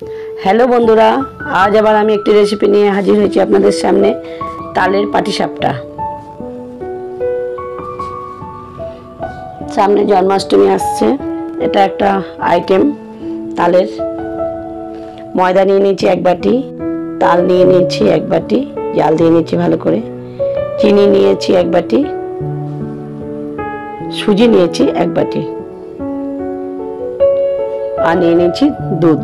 Hello बंधुरा आज आबार आमी एकटी रेसिपि निये हाजिर हयेछि आपनादेर सामने तालेर पाटिसापटा। सामने जन्माष्टमी आसछे, एटा एकटा आइटेम तालेर। मयदा निये निয়েছি एक बाटी, ताल निये निয়েছি एक बाटी, জাল দিয়ে নিয়েছি ভালো করে, চিনি নিয়েছি एक बाटी, সুজি নিয়েছি एक बाटी আর নিয়ে নিয়েছি দুধ।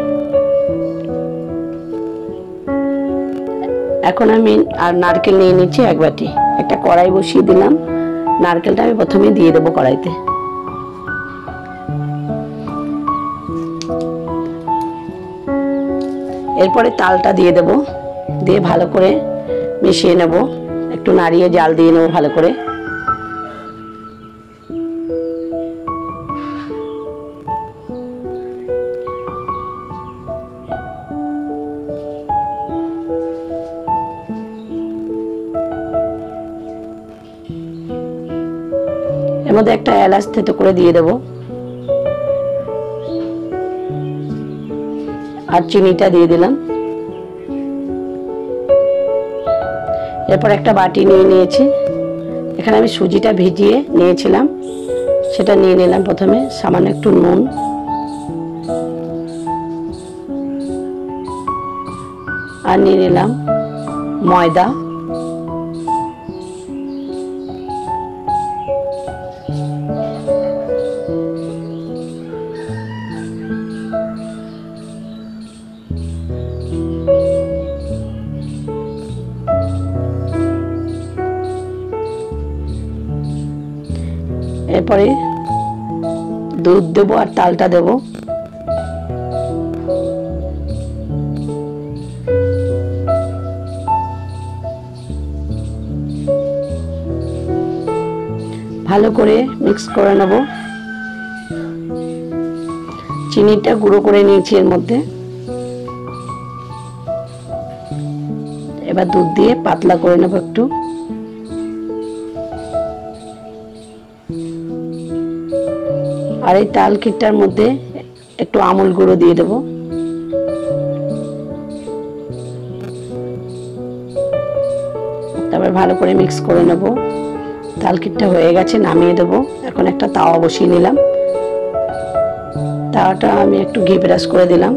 এখন আমি আর নারকেল নিয়ে নিয়েছি এক বাটি। একটা কড়াই বসিয়ে দিলাম, নারকেলটা আমি প্রথমে দিয়ে দেব কড়াইতে। এরপরে তালটা দিয়ে দেব, দিয়ে ভালো করে মিশিয়ে নেব, একটু নাড়িয়ে জাল দিয়ে নেব ভালো করে। এর মধ্যে একটা এলাচ থেতো করে দিয়ে দেব আর চিনিটা দিয়ে দিলাম। এরপর একটা বাটি নিয়ে নিয়েছি, এখানে আমি সুজিটা ভিজিয়ে নিয়েছিলাম সেটা নিয়ে নিলাম। প্রথমে সামান্য একটু নুন, আর নিয়ে নিলাম ময়দা, এরপরে দুধ দেবো আর তালটা দেব। ভালো করে মিক্স করে নেব। চিনিটা গুঁড়ো করে নিয়েছি এর মধ্যে। এবার দুধ দিয়ে পাতলা করে নেব একটু। আর এই তাল খিটটার মধ্যে একটু আমুল গুঁড়ো দিয়ে দেব। তারপর ভালো করে মিক্স করে নেব। তাল খিটটা হয়ে গেছে, নামিয়ে দেব। এখন একটা তাওয়া বসিয়ে নিলাম, তাওয়াটা আমি একটু ঘি ব্রাশ করে দিলাম।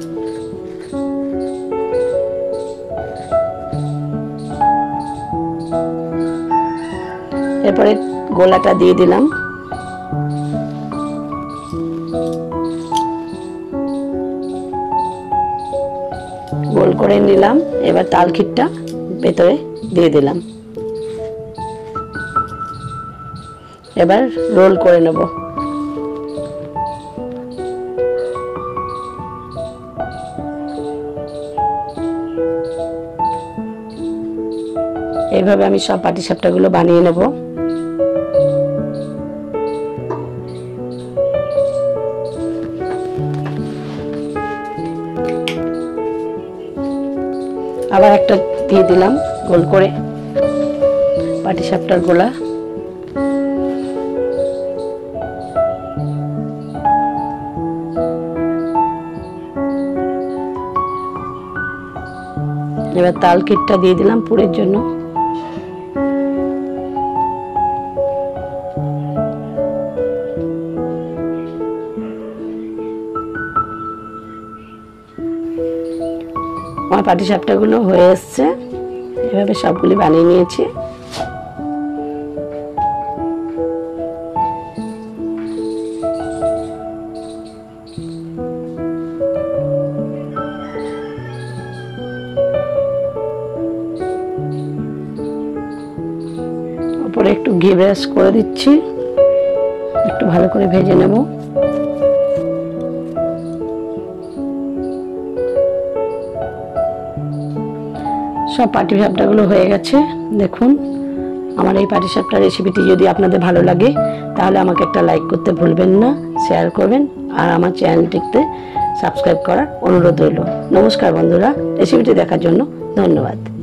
এরপরে গোলাটা দিয়ে দিলাম। গোল করে নিলাম। এবার তাল খিটটা ভেতরে দিয়ে দিলাম। এবার রোল করে নেব। এইভাবে আমি সব পাটিসাপটাগুলো বানিয়ে নেব। আবার একটা দিয়ে দিলাম গোল করে পাটিসাপটার গোলা। এবার তাল খিটটা দিয়ে দিলাম পুরের জন্য। আমার পাটিসাপটাগুলো হয়ে এসছে, এভাবে সবগুলি বানিয়ে নিয়েছি। উপরে একটু ঘি ব্রাশ করে দিচ্ছি, একটু ভালো করে ভেজে নেব। সব পাটিসাপটাগুলো হয়ে গেছে। দেখুন, আমার এই পাটিসাপটা রেসিপিটি যদি আপনাদের ভালো লাগে তাহলে আমাকে একটা লাইক করতে ভুলবেন না, শেয়ার করবেন আর আমার চ্যানেলটিতে সাবস্ক্রাইব করার অনুরোধ রইল। নমস্কার বন্ধুরা, রেসিপিটি দেখার জন্য ধন্যবাদ।